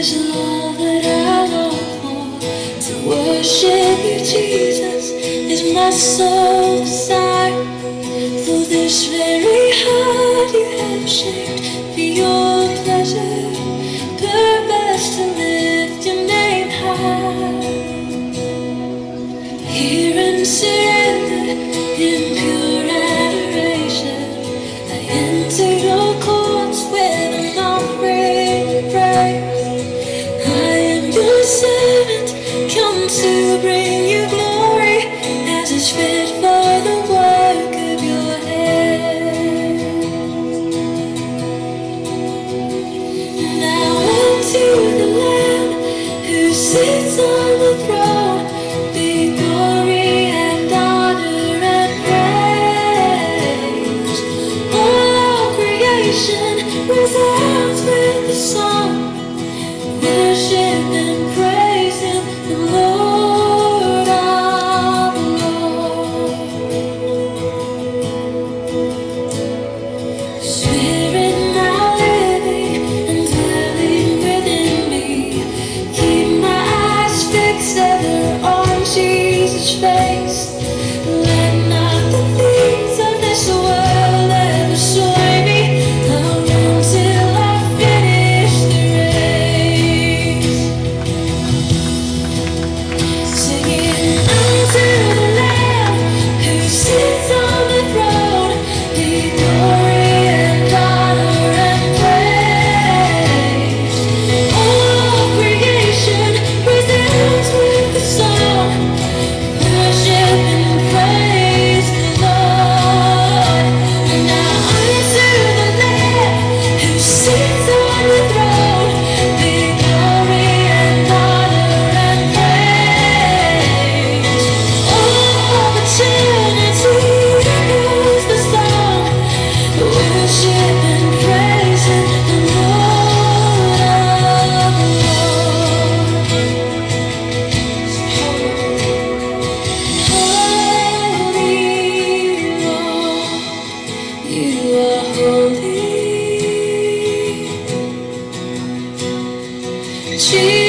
is all that I long for. To worship you, Jesus, is my soul's desire. For this very heart you have shaped for your pleasure, purpose to lift your name high. Here in surrender, in pure adoration, I enter your courts with an offering of praise. I am your servant, come to bring you glory, as is fit for the work of your hands. Now unto the Lamb who sits on the throne be glory and honor and praise. All creation resounds with the song. Worship and praise Him, the Lord of Lords. Spirit now living and dwelling within me, keep my eyes fixed ever on Jesus' face. Let not the things of this world ever sway me. I'll run till I finish the race. Singing unto the Lamb who sits on the throne be glory and honor and praise. All creation resounds with the song. Worship and praise the Lord. And now unto the Lamb who sits on the throne be glory and honor and praise. All eternity echoes the song. Worship and praise Him, the Lord of Lords. Holy Lord, you are holy. Jesus.